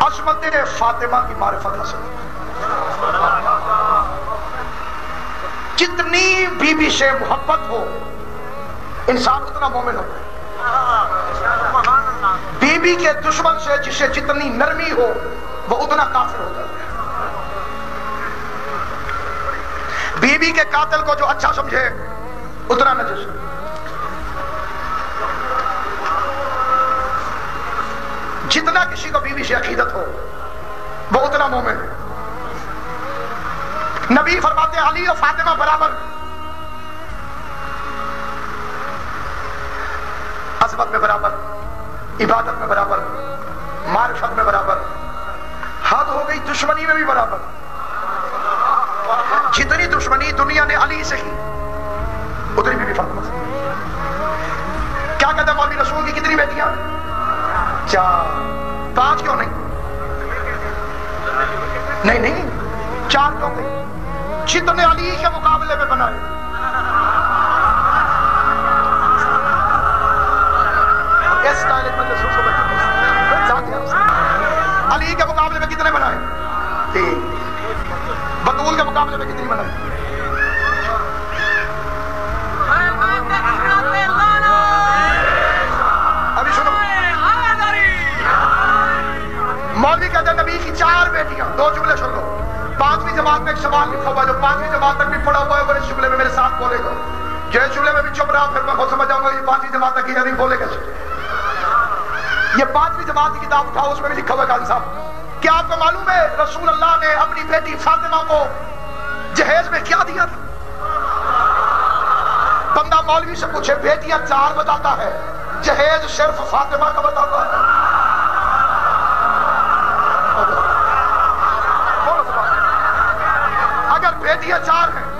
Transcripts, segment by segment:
عظمت فاطمہ کی معرفت حاصل ہوتی ہے۔ جتنی بیوی سے محبت ہو انسان اتنا مومن ہوتا ہے۔ بیوی کے دشمن سے جسے جتنی نرمی ہو وہ اتنا کافر ہوتا ہے۔ بیوی کے قاتل کو جو اچھا سمجھے اتنا نجس ہے۔ جتنا کسی کو بیوی سے عقیدت ہو وہ اتنا مومن ہے۔ نبی فرماتے ہیں علی و فاطمہ برابر، عظمت میں برابر، عبادت میں برابر، معرفت میں برابر، حد ہو گئی دشمنی میں بھی برابر۔ جتنی دشمنی دنیا نے علی سے کی اتنی بھی فاطمہ سے۔ کیا کہتا ہے مولوی رسول کی کتنی بیٹیاں؟ 4، 5 کیوں نہیں؟ نہیں 4 کیوں نہیں؟ جتنے علی کے مقابلے میں بنائے۔ علی کے مقابلے میں کتنے بنائے؟ 3۔ بطول کے مقابلے میں کتنی بنائے؟ ابھی سنو، مولوی کہتے ہیں نبی کی 4 بیٹیاں۔ 2 جملے سن لو۔ 5ویں جماعت میں ایک سوال لکھا ہوا جو 5ویں جماعت تک بھی پڑھا ہوا ہے، اور اس جملے میں میرے ساتھ بولے گا۔ جو اس جملے میں بھی چپ رہا پھر میں خود سمجھ جاؤں گا یہ 5ویں جماعت تک ہی نہیں بولے گا۔ یہ 5ویں جماعت کی کتاب اٹھاؤ، اس میں بھی لکھا ہوا ہے قاضی صاحب۔ کیا آپ کو معلوم ہے رسول اللہ نے اپنی بیٹی فاطمہ کو جہیز میں کیا دیا تھا؟ بندہ مولوی سے پوچھے بیٹیاں 4 بتاتا ہے، جہیز صرف فاطمہ کا بتاتا ہے۔ اگر بیٹیاں 4 ہیں،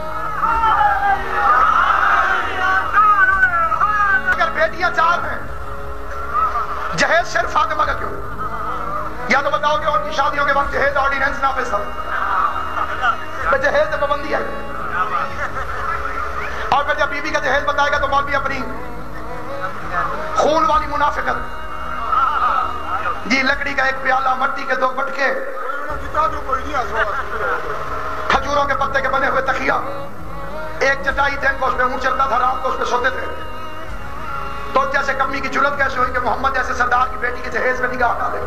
اگر بیٹیاں 4 ہیں، جہیز صرف فاطمہ کا کیوں؟ یا تو بتاؤ کہ ان کی شادیوں کے وقت جہیز آرڈیننس نافذ تھا؟ جہیز میں پابندی ہے۔ اور پھر جب بیوی کا جہیز بتائے گا تو مولوی اپنی خون والی منافقت، جی لکڑی کا ایک پیالہ، مٹی کے 2 مٹکے، کھجوروں کے پتے کے بنے ہوئے تکیا، ایک چٹائی دن کو اس پہ اونٹ چلتا تھا، رات کو اس پہ سوتے تھے۔ تو جیسے کمی کی جرت کیسے ہوئی کہ محمد جیسے سردار کی بیٹی کے جہیز میں نگاہ ڈالے؟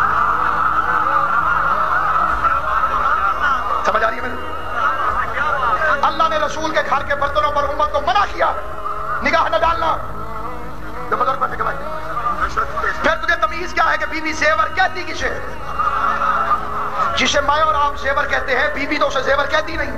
سمجھ آ رہی ہے میرے؟ اللہ نے رسول کے گھر کے برتنوں پر امت کو منع کیا نگاہ نہ ڈالنا۔ جو بزرگ بیٹھے بھائی، پھر تجھے تمیز کیا ہے کہ بیوی زیور کہتی کسے؟ جسے میں اور آپ زیور کہتے ہیں، بیوی تو اسے زیور کہتی نہیں۔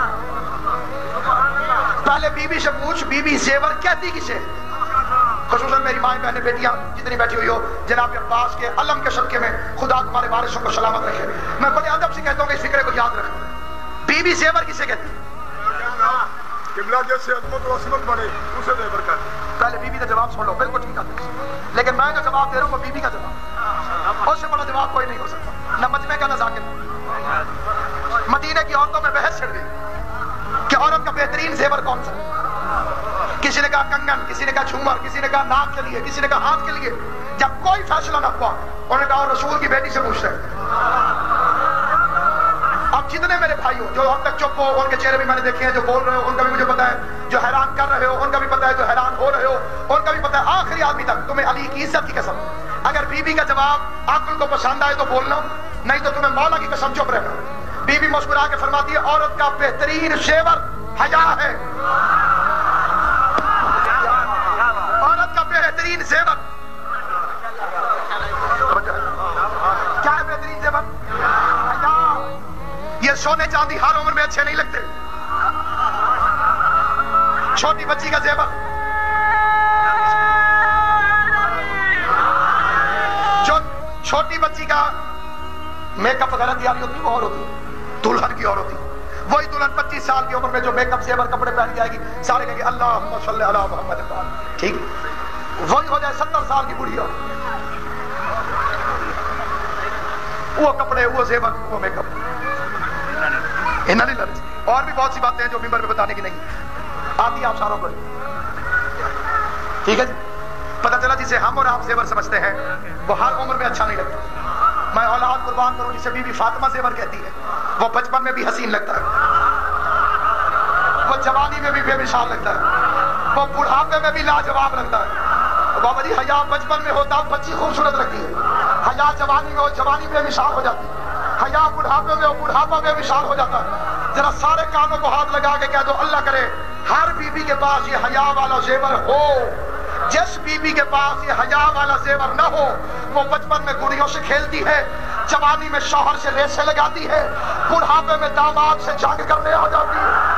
پہلے بیوی سے پوچھ بیوی زیور کہتی کسے؟ خصوصاً میری مائیں بہنیں بیٹیاں جتنی بیٹھی ہوئی ہو، جناب عباس کے علم کے صدقے میں خدا تمہارے وارثوں کو سلامت رکھے۔ میں بڑے ادب سے کہتا ہوں کہ اس فکرے کو یاد رکھیں۔ بیوی زیور کسے کہتی؟ قبلہ جیسے عظمت و عصمت بڑھے اسے زیور کہتے ہیں۔ پہلے بیوی کا جواب سن لو، بالکل ٹھیک ہے، لیکن میں جو جواب دے رہا ہوں وہ بیوی کا جواب، اس سے بڑا جواب کوئی نہیں ہو سکتا، نہ مجمع کا نہ ذاکر۔ مدینے کی عورتوں میں بحث چھڑ گئی کہ عورت کا بہترین زیور کون سا؟ کسی نے کہا کنگن، کسی نے کہا جھومر، کسی نے کہا ناک کے لیے، کسی نے کہا ہاتھ کے لیے۔ جب کوئی فیصلہ نہ ہوا انہوں نے کہا اور رسول کی بیٹی سے پوچھتے ہیں۔ اب جتنے میرے بھائی ہو جو اب تک چپ ہو، ان کے چہرے بھی میں نے دیکھے ہیں، جو بول رہے ہو ان کا بھی مجھے پتا ہے، جو حیران کر رہے ہو ان کا بھی پتا ہے، جو حیران ہو رہے ہو ان کا بھی پتا ہے، آخری آدمی تک تمہیں علی کی عزت کی قسم، اگر بیوی کا جواب عقل کو پسند آئے تو بولنا، نہیں تو تمہیں مولا کی قسم چپ رہنا۔ بیوی مسکرا کے فرماتی ہے عورت کا بہترین زیور حیا ہے، عورت کا بہترین زیور کیا ہے؟ بہترین زیور حیا۔ یہ سونے چاندی ہر عمر میں اچھے نہیں لگتے۔ چھوٹی بچی کا زیور، جو چھوٹی بچی کا میک اپ وغیرہ تیاری ہوتی ہے وہ اور ہوتی ہے، دلہن کی اور ہوتی ہے۔ وہی دلہن 25 سال کی عمر میں جو میک اپ زیور کپڑے پہن کے آئے گی، سارے کہیں گے اللہم صلی علی محمد، ٹھیک؟ وہی ہو جائے 70 سال کی بڑھیا، وہ کپڑے، وہ زیور، وہ میک اپ، اور بھی بہت سی باتیں ہیں جو ممبر میں بتانے کی نہیں آتی آپ ساروں کو، ٹھیک ہے جی؟ پتہ چلا جسے ہم اور آپ زیور سمجھتے ہیں وہ ہر عمر میں اچھا نہیں لگتا، میں اولاد قربان کروں جسے بی بی فاطمہ زیور کہتی ہے، وہ بچپن میں بھی حسین لگتا ہے، وہ جوانی میں بھی بے مثال لگتا ہے، وہ بڑھاپے میں بھی لاجواب لگتا ہے۔ بابا جی حیا بچپن میں ہوتا بچی خوبصورت لگتی ہے، حیا جوانی میں ہو جوانی بے مثال ہو جاتی ہے، حیا بڑھاپے میں ہو بڑھاپا بے مثال ہو جاتا ہے۔ ذرا سارے کانوں کو ہاتھ لگا کے کہہ دو اللہ کرے ہر بی بی کے پاس یہ حیا والا زیور ہو۔ جس بی بی کے پاس یہ حیا والا زیور نہ ہو وہ بچپن میں گڑیوں سے کھیلتی ہے، جوانی میں شوہر سے ریسیں لگاتی ہے، بڑھاپے میں داماد سے جنگ کرنے آ جاتی ہے۔